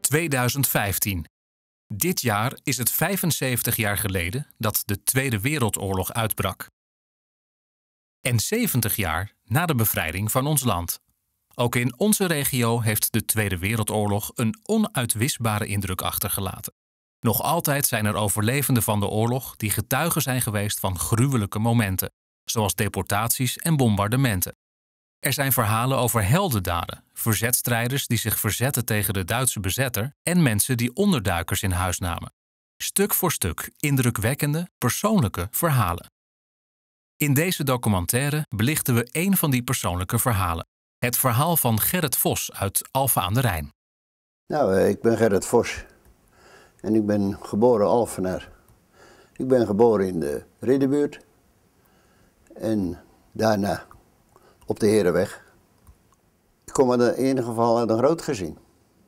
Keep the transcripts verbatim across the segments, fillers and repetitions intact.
tweeduizend vijftien. Dit jaar is het vijfenzeventig jaar geleden dat de Tweede Wereldoorlog uitbrak. En zeventig jaar na de bevrijding van ons land. Ook in onze regio heeft de Tweede Wereldoorlog een onuitwisbare indruk achtergelaten. Nog altijd zijn er overlevenden van de oorlog die getuigen zijn geweest van gruwelijke momenten, zoals deportaties en bombardementen. Er zijn verhalen over heldendaden, verzetstrijders die zich verzetten tegen de Duitse bezetter en mensen die onderduikers in huis namen. Stuk voor stuk indrukwekkende, persoonlijke verhalen. In deze documentaire belichten we één van die persoonlijke verhalen. Het verhaal van Gerrit Vos uit Alphen aan de Rijn. Nou, ik ben Gerrit Vos en ik ben geboren Alphenaar. Ik ben geboren in de Ridderbuurt en daarna op de Herenweg. Ik kom in ieder geval uit een groot gezin.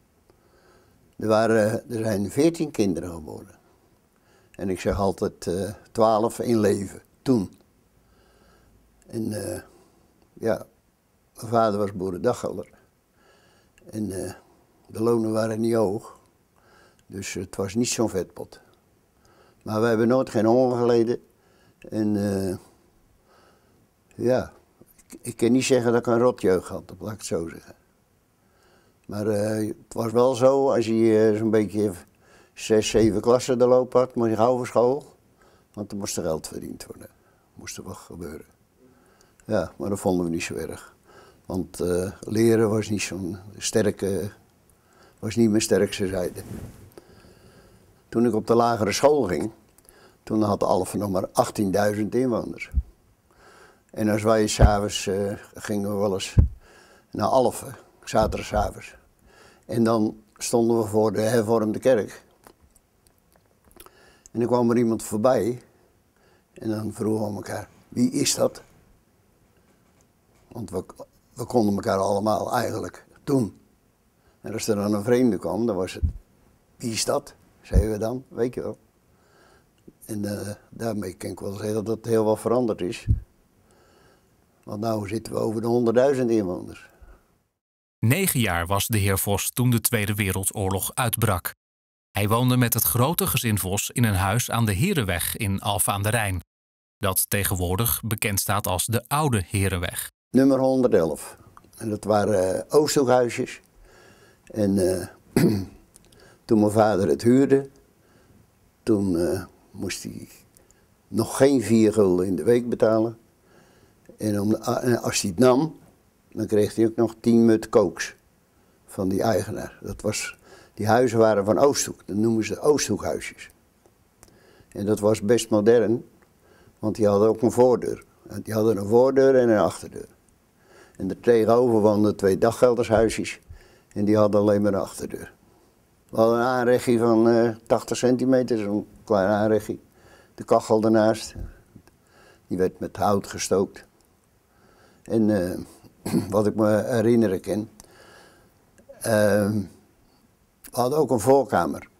Er, waren, er zijn veertien kinderen geboren. En ik zeg altijd uh, twaalf in leven, toen. En uh, ja, mijn vader was boerendaggelder. En uh, de lonen waren niet hoog. Dus het was niet zo'n vetpot. Maar we hebben nooit geen honger geleden. En uh, ja, ik, ik kan niet zeggen dat ik een rotjeugd had, laat ik het zo zeggen. Maar uh, het was wel zo, als je uh, zo'n beetje zes, zeven klassen doorlopen had, moest je gauw voor school. Want er moest er geld verdiend worden. Moest er wat gebeuren. Ja, maar dat vonden we niet zo erg. Want uh, leren was niet zo'n sterke, was niet mijn sterkste zijde. Toen ik op de lagere school ging, toen had Alphen nog maar achttienduizend inwoners. En als wij s'avonds uh, gingen we wel eens naar Alphen, zaterdagavond. En dan stonden we voor de hervormde kerk. En dan kwam er iemand voorbij en dan vroegen we elkaar, wie is dat? Want we, we konden elkaar allemaal eigenlijk doen. En als er dan een vreemde kwam, dan was het, wie is dat? Zeiden we dan, weet je wel. En uh, daarmee kan ik wel zeggen dat het heel wat veranderd is. Want nu zitten we over de honderdduizend inwoners. Negen jaar was de heer Vos toen de Tweede Wereldoorlog uitbrak. Hij woonde met het grote gezin Vos in een huis aan de Herenweg in Alphen aan de Rijn. Dat tegenwoordig bekend staat als de Oude Herenweg. Nummer honderdelf. En dat waren uh, oosthoekhuisjes. En uh, toen mijn vader het huurde, toen uh, moest hij nog geen vier gulden in de week betalen. En om, uh, als hij het nam, dan kreeg hij ook nog tien mut kooks van die eigenaar. Dat was, die huizen waren van Oosthoek, dat noemen ze Oosthoekhuisjes. En dat was best modern, want die hadden ook een voordeur. Die hadden een voordeur en een achterdeur. En er tegenover woonden twee daggeldershuisjes en die hadden alleen maar een achterdeur. We hadden een aanrechtje van uh, tachtig centimeter, zo'n klein aanrechtje. De kachel ernaast, die werd met hout gestookt. En uh, wat ik me herinneren kan, uh, we hadden ook een voorkamer.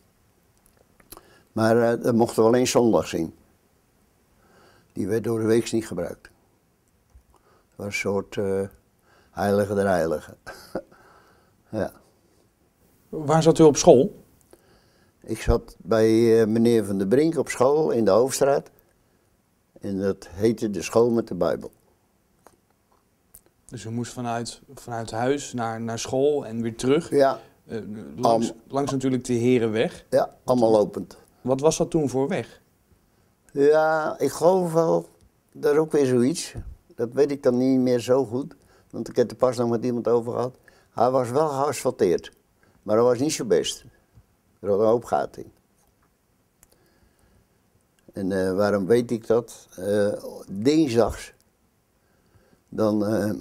Maar uh, dat mochten we alleen zondags in. Die werd door de week niet gebruikt. Het was een soort uh, heilige der heiligen. Ja. Waar zat u op school? Ik zat bij uh, meneer Van der Brink op school in de Hoofdstraat. En dat heette de school met de Bijbel. Dus u moest vanuit, vanuit huis naar, naar school en weer terug? Ja. Uh, langs, Am, langs natuurlijk de Herenweg? Ja, allemaal lopend. Wat was dat toen voor weg? Ja, ik geloof wel, dat is ook weer zoiets. Dat weet ik dan niet meer zo goed. Want ik heb er pas nog met iemand over gehad. Hij was wel geasfalteerd. Maar dat was niet zo best. Er had een hoop gaten in. En uh, waarom weet ik dat? Uh, dinsdags, dan uh,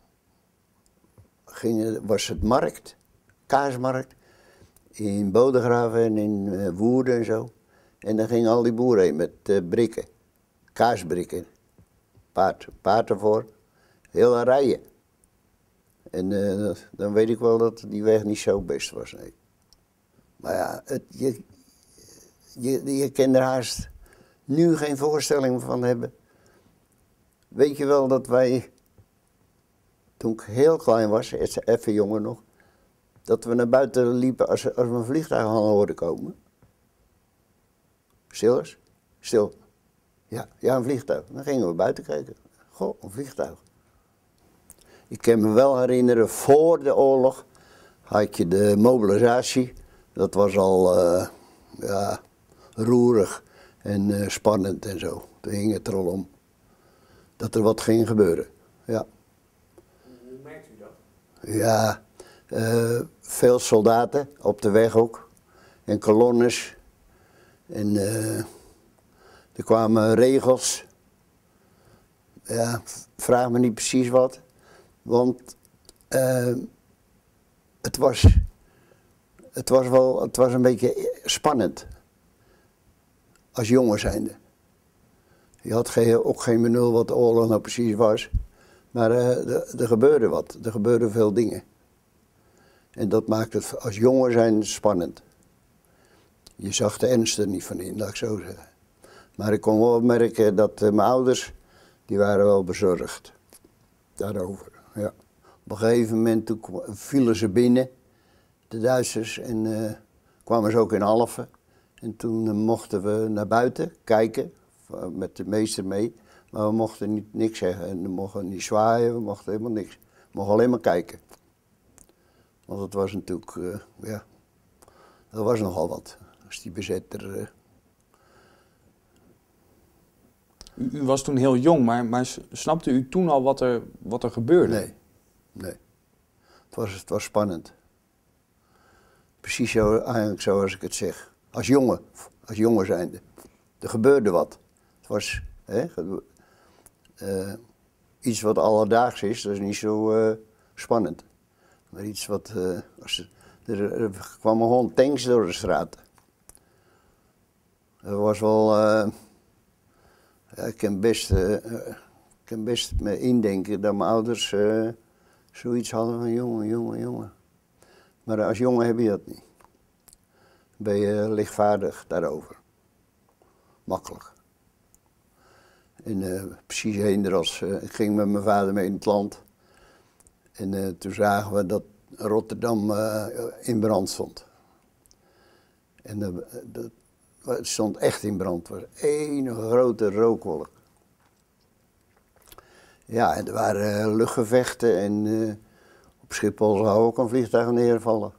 ging, was het markt, kaasmarkt, in Bodegraven en in uh, Woerden en zo. En dan gingen al die boeren heen met uh, brikken, kaasbrikken, paard, paard ervoor, hele rijen. En uh, dan weet ik wel dat die weg niet zo best was, nee. Maar ja, het, je, je, je kan er haast nu geen voorstelling van hebben. Weet je wel dat wij, toen ik heel klein was, even jonger nog, Dat we naar buiten liepen als, als we een vliegtuig hadden horen komen. Stil eens. Stil. Ja, ja, een vliegtuig. Dan gingen we buiten kijken. Goh, een vliegtuig. Ik kan me wel herinneren, voor de oorlog had je de mobilisatie. Dat was al uh, ja, roerig en uh, spannend en zo. Toen ging het er al om dat er wat ging gebeuren. Ja. Hoe merkt u dat? Ja, uh, veel soldaten op de weg ook. En kolonnes. En uh, er kwamen regels. Ja, vraag me niet precies wat. Want uh, het, was, het was wel, het was een beetje spannend. Als jongen zijnde. Je had geen, ook geen benul wat de oorlog nou precies was. Maar uh, er, er gebeurde wat. Er gebeurden veel dingen. En dat maakt het als jongen zijn spannend. Je zag de ernst er niet van in, laat ik zo zeggen. Maar ik kon wel merken dat uh, mijn ouders, die waren wel bezorgd. Daarover, ja. Op een gegeven moment toen vielen ze binnen, de Duitsers, en uh, kwamen ze ook in Alphen. En toen uh, mochten we naar buiten kijken, met de meester mee. Maar we mochten niet, niks zeggen en we mochten niet zwaaien, we mochten helemaal niks. We mochten alleen maar kijken. Want het was natuurlijk, uh, ja, dat was nogal wat. Als die bezetter... Uh... U, u was toen heel jong, maar, maar snapte u toen al wat er, wat er gebeurde? Nee, nee. Het was, het was spannend. Precies zo, eigenlijk zoals ik het zeg. Als jongen, als jongen zijnde. Er gebeurde wat. Het was hè, uh, iets wat alledaags is, dat is niet zo uh, spannend. Maar iets wat, uh, als, er, er kwamen gewoon tanks door de straat. Er was wel, uh, ja, ik kan best, uh, ik kan best me indenken dat mijn ouders uh, zoiets hadden van jongen, jongen, jongen. Maar als jongen heb je dat niet. Ben je lichtvaardig daarover. Makkelijk. En uh, precies heen als uh, ik ging met mijn vader mee in het land. En uh, toen zagen we dat Rotterdam uh, in brand stond. En uh, dat, het stond echt in brand. Het was één grote rookwolk. Ja, en er waren uh, luchtgevechten en uh, op Schiphol zou ook een vliegtuig neervallen.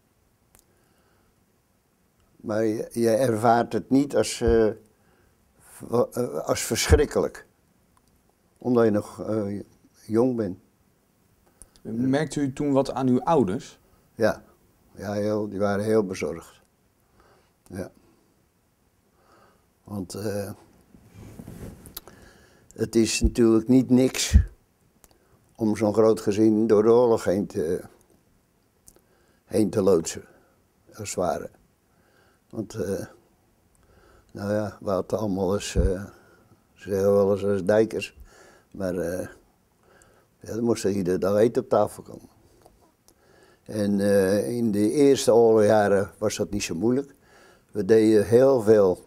Maar je, je ervaart het niet als, uh, als verschrikkelijk. Omdat je nog uh, jong bent. Merkte u toen wat aan uw ouders? Ja, ja heel, die waren heel bezorgd. Ja. Want uh, het is natuurlijk niet niks om zo'n groot gezin door de oorlog heen te, heen te loodsen, als het ware. Want, uh, nou ja, we hadden allemaal eens, uh, ze zeggen wel eens als dijkers, maar uh, ja, er moest er iedere dag eten op tafel komen. En uh, in de eerste oorlogjaren was dat niet zo moeilijk. We deden heel veel,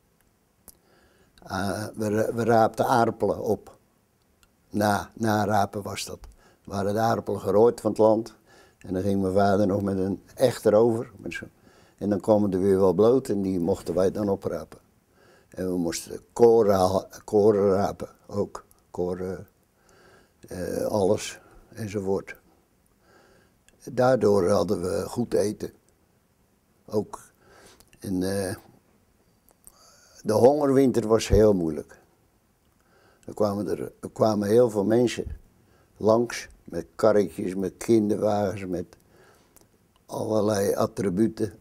uh, we, we raapten aardappelen op. Na, na rapen was dat. We hadden de aardappelen gerooid van het land. En dan ging mijn vader nog met een echter over. Met zo. En dan kwamen er weer wel bloot en die mochten wij dan oprapen. En we moesten koren, koren rapen, ook. Koren, uh, alles enzovoort. Daardoor hadden we goed eten. Ook. En uh, de hongerwinter was heel moeilijk. Er kwamen, er, er kwamen heel veel mensen langs met karretjes, met kinderwagens, met allerlei attributen.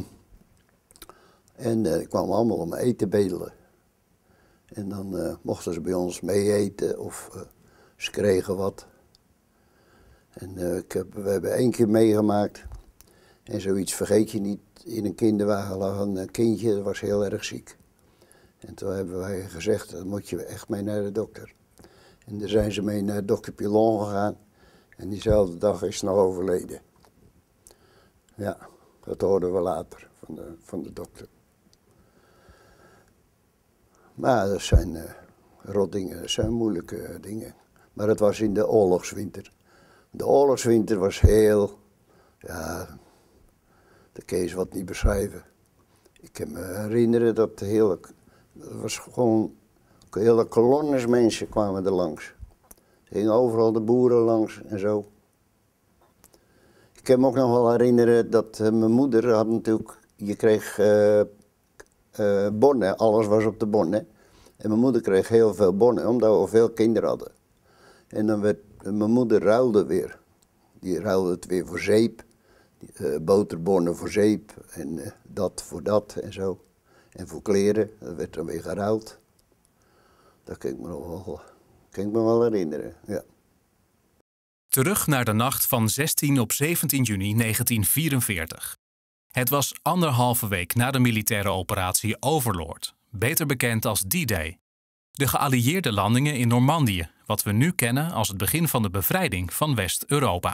En uh, die kwamen allemaal om eten bedelen. En dan uh, mochten ze bij ons mee eten of uh, ze kregen wat. En uh, ik heb, we hebben één keer meegemaakt. En zoiets vergeet je niet. In een kinderwagen lag een kindje, dat was heel erg ziek. En toen hebben wij gezegd, dan moet je echt mee naar de dokter. En daar zijn ze mee naar dokter Pilon gegaan. En diezelfde dag is ze nog overleden. Ja, dat hoorden we later van de, van de dokter. Maar dat zijn uh, rotdingen, dat zijn moeilijke uh, dingen. Maar het was in de oorlogswinter. De oorlogswinter was heel Ja, dat kun je wat niet beschrijven. Ik kan me herinneren dat de hele, dat was gewoon, hele kolonnes mensen kwamen er langs. Er gingen overal de boeren langs en zo. Ik kan me ook nog wel herinneren dat uh, mijn moeder had natuurlijk, je kreeg uh, uh, bonnen, alles was op de bonnen. En mijn moeder kreeg heel veel bonnen, omdat we veel kinderen hadden. En dan werd, uh, mijn moeder ruilde weer. Die ruilde het weer voor zeep. Uh, boterbonnen voor zeep en uh, dat voor dat en zo. En voor kleren, dat werd dan weer geruild. Dat kan ik me nog wel, kan ik me wel herinneren, ja. Terug naar de nacht van zestien op zeventien juni negentien vierenveertig. Het was anderhalve week na de militaire operatie Overlord, beter bekend als D-Day. De geallieerde landingen in Normandië, wat we nu kennen als het begin van de bevrijding van West-Europa.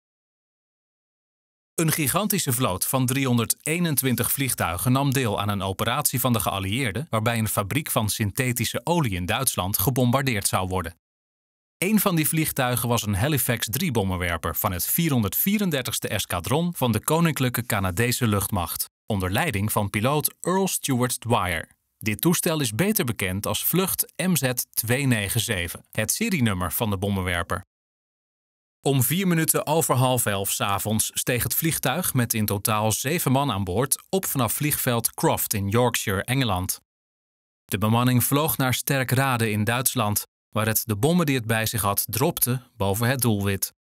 Een gigantische vloot van driehonderdeenentwintig vliegtuigen nam deel aan een operatie van de geallieerden waarbij een fabriek van synthetische olie in Duitsland gebombardeerd zou worden. Een van die vliegtuigen was een Halifax drie bommenwerper van het vierhonderdvierendertigste eskadron van de Koninklijke Canadese Luchtmacht, onder leiding van piloot Earl Stewart Dwyer. Dit toestel is beter bekend als vlucht M Z tweehonderdzevenennegentig, het serienummer van de bommenwerper. Om vier minuten over half elf 's avonds steeg het vliegtuig met in totaal zeven man aan boord op vanaf vliegveld Croft in Yorkshire, Engeland. De bemanning vloog naar Sterkrade in Duitsland, waar het de bommen die het bij zich had dropte boven het doelwit.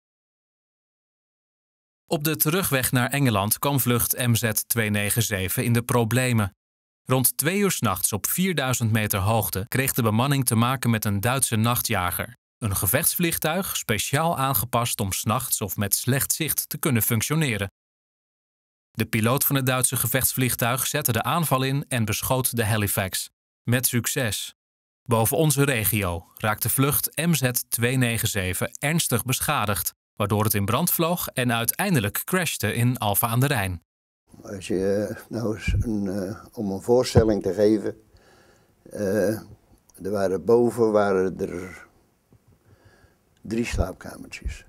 Op de terugweg naar Engeland kwam vlucht M Z tweehonderdzevenennegentig in de problemen. Rond twee uur 's nachts op vierduizend meter hoogte kreeg de bemanning te maken met een Duitse nachtjager. Een gevechtsvliegtuig speciaal aangepast om 's nachts of met slecht zicht te kunnen functioneren. De piloot van het Duitse gevechtsvliegtuig zette de aanval in en beschoot de Halifax. Met succes. Boven onze regio raakte vlucht M Z tweehonderdzevenennegentig ernstig beschadigd, waardoor het in brand vloog en uiteindelijk crashte in Alphen aan de Rijn. Als je nou eens een, uh, om een voorstelling te geven, uh, er waren boven waren er drie slaapkamertjes.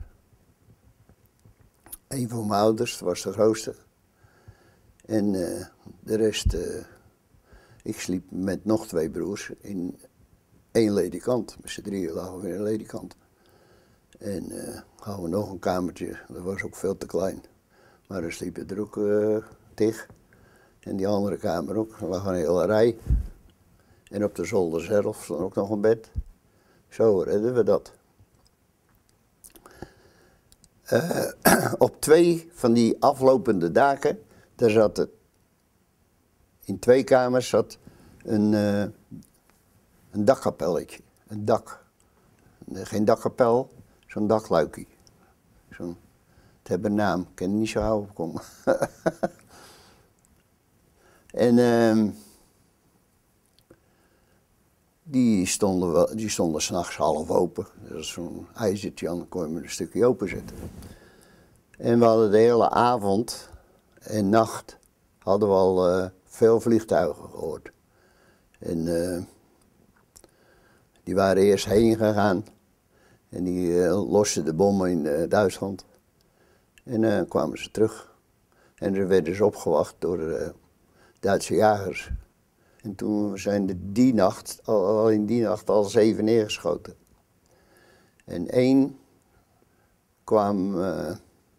Eén voor mijn ouders, dat was de grootste. En uh, de rest, uh, ik sliep met nog twee broers in één ledikant. Met z'n drieën lagen we in een ledikant. En uh, hadden we nog een kamertje, dat was ook veel te klein. Maar dan sliepen er ook uh, tig. En die andere kamer ook, er lag een hele rij. En op de zolder zelf stond ook nog een bed. Zo redden we dat. Uh, op twee van die aflopende daken, daar zat het, in twee kamers zat een, uh, een dakkapelletje, een dak. Geen dakkapel, zo'n dakluikie. Zo'n, het hebben een naam, ik kan er niet zo gauw op komen. En uh, die stonden, wel, die stonden 's nachts half open. Dat is zo'n ijzertje, dan kon je hem een stukje openzetten. En we hadden de hele avond en nacht hadden we al uh, veel vliegtuigen gehoord. En uh, die waren eerst heen gegaan en die uh, losten de bommen in uh, Duitsland. En uh, kwamen ze terug. En er werden ze opgewacht door uh, Duitse jagers. En toen zijn er die nacht, al, al in die nacht al zeven neergeschoten. En één kwam, uh,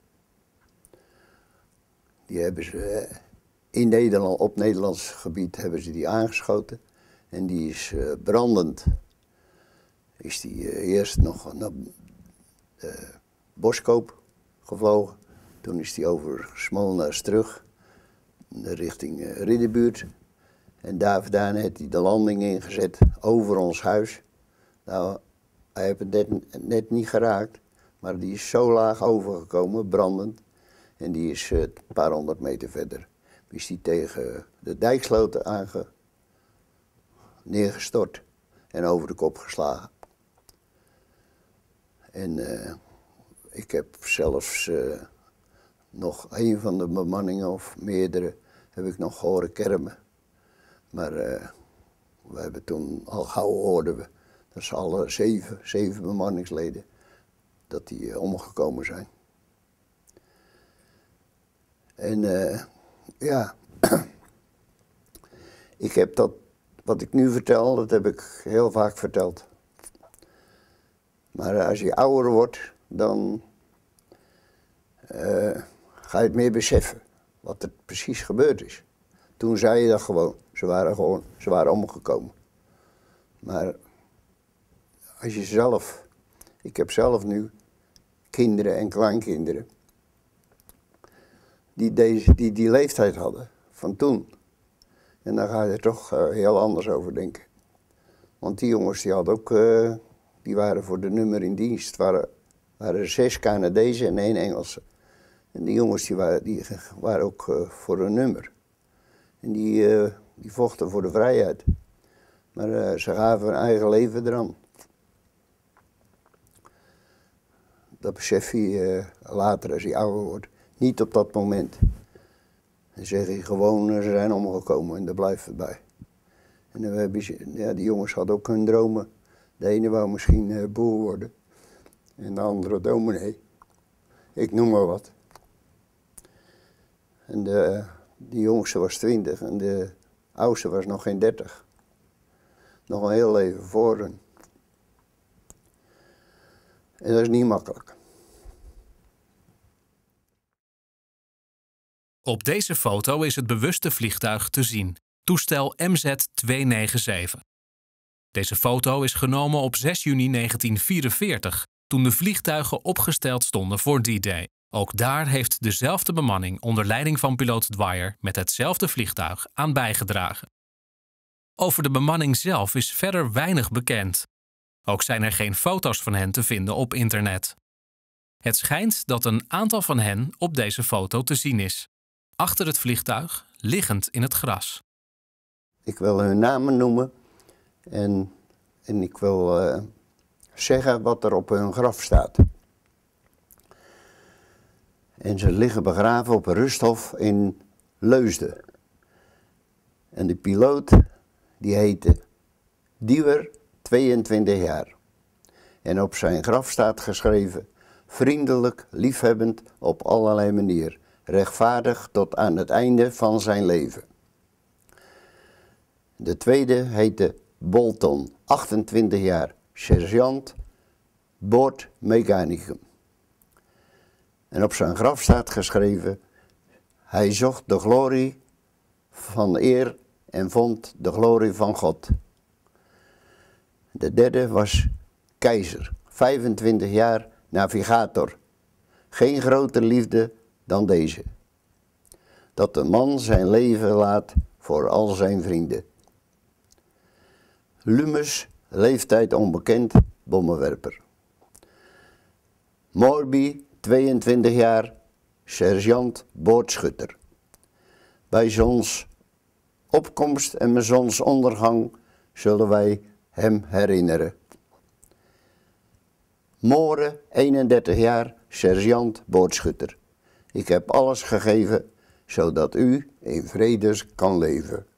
die hebben ze uh, in Nederland, op Nederlands gebied hebben ze die aangeschoten. En die is uh, brandend. Is die uh, eerst nog naar uh, Boskoop gevlogen. Toen is die over Smolnaars terug, richting uh, Ridderbuurt. En daar vandaan heeft hij de landing ingezet over ons huis. Nou, hij heeft het net, net niet geraakt, maar die is zo laag overgekomen, brandend. En die is uh, een paar honderd meter verder. Is die tegen de dijksloten aange... neergestort en over de kop geslagen. En uh, ik heb zelfs uh, nog een van de bemanningen, of meerdere, heb ik nog horen kermen. Maar uh, we hebben toen al gauw hoorden we, dat ze alle zeven, zeven bemanningsleden, dat die uh, omgekomen zijn. En uh, ja, ik heb dat, wat ik nu vertel, dat heb ik heel vaak verteld. Maar als je ouder wordt, dan uh, ga je het meer beseffen wat er precies gebeurd is. Toen zei je dat gewoon, ze waren gewoon, ze waren omgekomen. Maar als je zelf, ik heb zelf nu kinderen en kleinkinderen, die deze, die, die leeftijd hadden van toen. En dan ga je er toch uh, heel anders over denken. Want die jongens die hadden ook, uh, die waren voor de nummer in dienst. Het waren, waren zes Canadezen en één Engelse. En die jongens die waren, die waren ook uh, voor een nummer. En die, uh, die vochten voor de vrijheid. Maar uh, ze gaven hun eigen leven eraan. Dat besef je uh, later als je ouder wordt. Niet op dat moment. Dan zeg je gewoon, uh, ze zijn omgekomen en daar blijft het bij. En dan heb je, ja, die jongens hadden ook hun dromen. De ene wou misschien uh, boer worden. En de andere dominee. Ik noem maar wat. En de, die jongste was twintig en de oudste was nog geen dertig. Nog een heel leven voor hen. En dat is niet makkelijk. Op deze foto is het bewuste vliegtuig te zien. Toestel M Z tweehonderdzevenennegentig. Deze foto is genomen op zes juni negentien vierenveertig, toen de vliegtuigen opgesteld stonden voor D-Day. Ook daar heeft dezelfde bemanning onder leiding van piloot Dwyer met hetzelfde vliegtuig aan bijgedragen. Over de bemanning zelf is verder weinig bekend. Ook zijn er geen foto's van hen te vinden op internet. Het schijnt dat een aantal van hen op deze foto te zien is. Achter het vliegtuig, liggend in het gras. Ik wil hun namen noemen en, en ik wil uh, zeggen wat er op hun graf staat. En ze liggen begraven op een rusthof in Leusden. En de piloot, die heette Diewer, tweeëntwintig jaar. En op zijn graf staat geschreven, vriendelijk, liefhebbend op allerlei manier, rechtvaardig tot aan het einde van zijn leven. De tweede heette Bolton, achtentwintig jaar, sergeant, boordmechanicum. En op zijn graf staat geschreven, hij zocht de glorie van eer en vond de glorie van God. De derde was Keizer, vijfentwintig jaar, navigator. Geen groter liefde dan deze. Dat de man zijn leven laat voor al zijn vrienden. Lumus, leeftijd onbekend, bommenwerper. Morby, tweeëntwintig jaar, sergeant, boordschutter. Bij zonsopkomst en bij zonsondergang zullen wij hem herinneren. Moore, eenendertig jaar, sergeant, boordschutter. Ik heb alles gegeven, zodat u in vrede kan leven.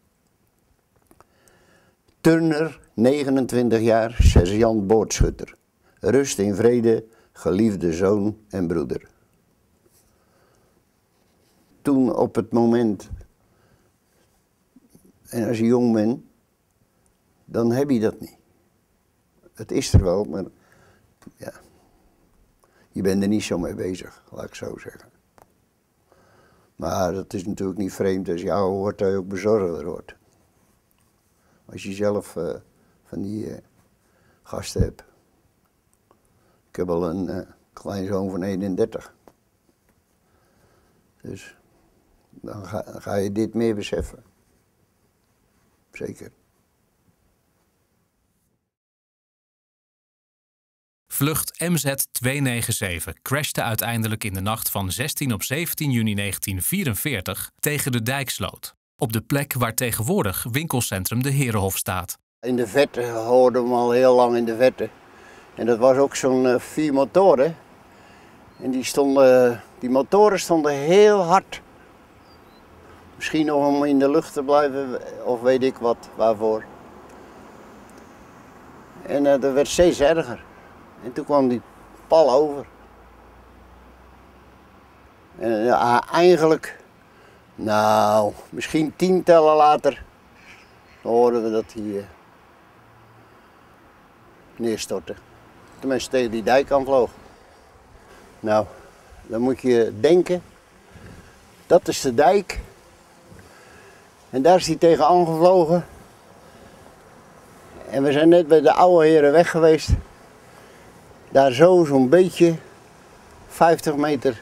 Turner, negenentwintig jaar, sergeant, boordschutter. Rust in vrede, geliefde zoon en broeder. Toen op het moment, en als je jong bent, dan heb je dat niet. Het is er wel, maar ja, je bent er niet zo mee bezig, laat ik zo zeggen. Maar dat is natuurlijk niet vreemd als je ouder wordt, dat je ook bezorgder wordt. Als je zelf uh, van die uh, gasten hebt. Ik heb al een uh, kleinzoon van eenendertig. Dus dan ga, dan ga je dit meer beseffen. Zeker. Vlucht M Z tweehonderdzevenennegentig crashte uiteindelijk in de nacht van zestien op zeventien juni negentien vierenveertig tegen de Dijksloot, op de plek waar tegenwoordig winkelcentrum de Herenhof staat. In de verte hoorden we hem al heel lang in de verte. En dat was ook zo'n uh, vier motoren. En die, stonden, die motoren stonden heel hard. Misschien nog om in de lucht te blijven, of weet ik wat, waarvoor. En uh, dat werd steeds erger. En toen kwam die pal over. En ja, eigenlijk, nou, misschien tientallen later, dan hoorden we dat hij uh, neerstortte. Tenminste tegen die dijk aan vloog. Nou, dan moet je denken, dat is de dijk. En daar is hij tegen aangevlogen. En we zijn net bij de oude heren weg geweest. Daar zo, zo'n beetje, vijftig meter.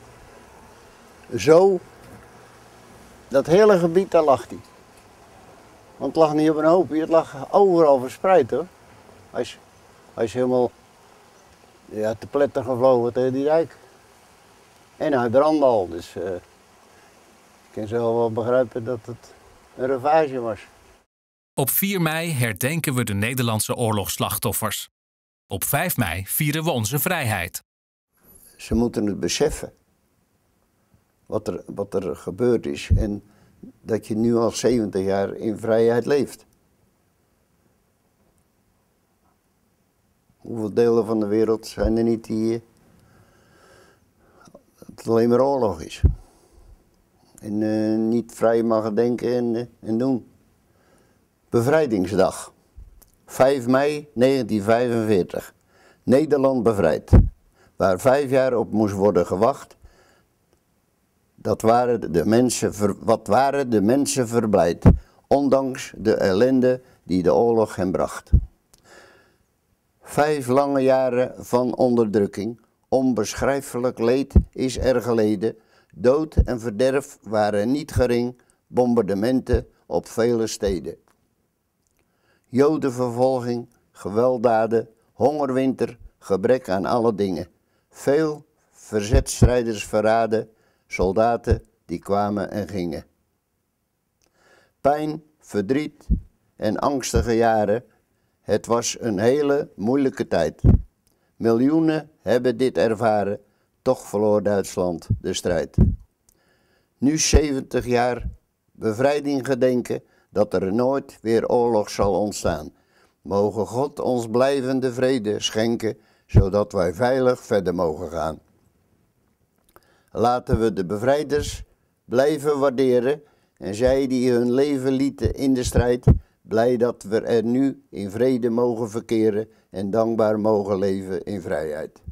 Zo, dat hele gebied, daar lag hij. Want het lag niet op een hoopje, het lag overal verspreid hoor. Hij is, hij is helemaal ja, te pletter gevlogen tegen die dijk. En hij brandde al, dus uh, ik kan zelf wel begrijpen dat het een ravage was. Op vier mei herdenken we de Nederlandse oorlogsslachtoffers. Op vijf mei vieren we onze vrijheid. Ze moeten het beseffen, wat er, wat er gebeurd is en dat je nu al zeventig jaar in vrijheid leeft. Hoeveel delen van de wereld zijn er niet die het alleen maar oorlog is. En uh, niet vrij mag denken en, uh, en doen. Bevrijdingsdag. vijf mei negentien vijfenveertig. Nederland bevrijd. Waar vijf jaar op moest worden gewacht. Dat waren de mensen ver, wat waren de mensen verblijd. Ondanks de ellende die de oorlog hem bracht. Vijf lange jaren van onderdrukking. Onbeschrijfelijk leed is er geleden. Dood en verderf waren niet gering. Bombardementen op vele steden. Jodenvervolging, gewelddaden, hongerwinter, gebrek aan alle dingen. Veel verzetstrijders verraden, soldaten die kwamen en gingen. Pijn, verdriet en angstige jaren, het was een hele moeilijke tijd. Miljoenen hebben dit ervaren, toch verloor Duitsland de strijd. Nu zeventig jaar bevrijding gedenken, dat er nooit weer oorlog zal ontstaan. Mogen God ons blijvende vrede schenken, zodat wij veilig verder mogen gaan. Laten we de bevrijders blijven waarderen en zij die hun leven lieten in de strijd, blij dat we er nu in vrede mogen verkeren en dankbaar mogen leven in vrijheid.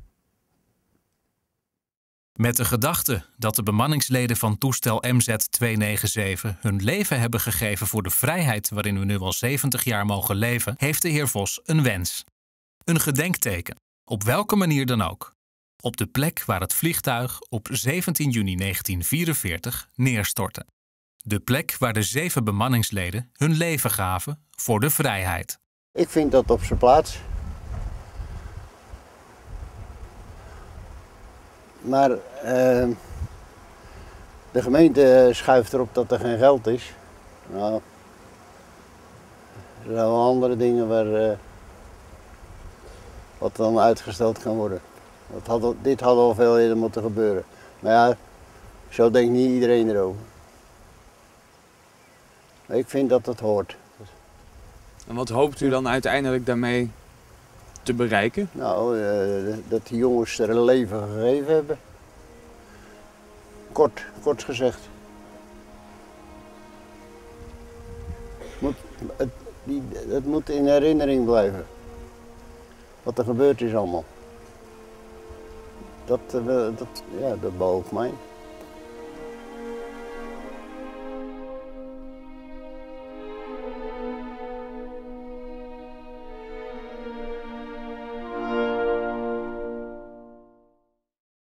Met de gedachte dat de bemanningsleden van toestel M Z tweehonderdzevenennegentig hun leven hebben gegeven voor de vrijheid waarin we nu al zeventig jaar mogen leven, heeft de heer Vos een wens. Een gedenkteken, op welke manier dan ook. Op de plek waar het vliegtuig op zeventien juni negentien vierenveertig neerstortte. De plek waar de zeven bemanningsleden hun leven gaven voor de vrijheid. Ik vind dat op zijn plaats. Maar uh, de gemeente schuift erop dat er geen geld is. Nou, er zijn wel andere dingen waar uh, wat dan uitgesteld kan worden. Dat had al, dit had al veel eerder moeten gebeuren. Maar ja, zo denkt niet iedereen erover. Maar ik vind dat het hoort. En wat hoopt u dan uiteindelijk daarmee te bereiken? Nou, uh, dat die jongens er een leven gegeven hebben. Kort, kort gezegd. Moet, het, die, het moet in herinnering blijven. Wat er gebeurd is allemaal. Dat, uh, dat, ja, dat beoogt mij.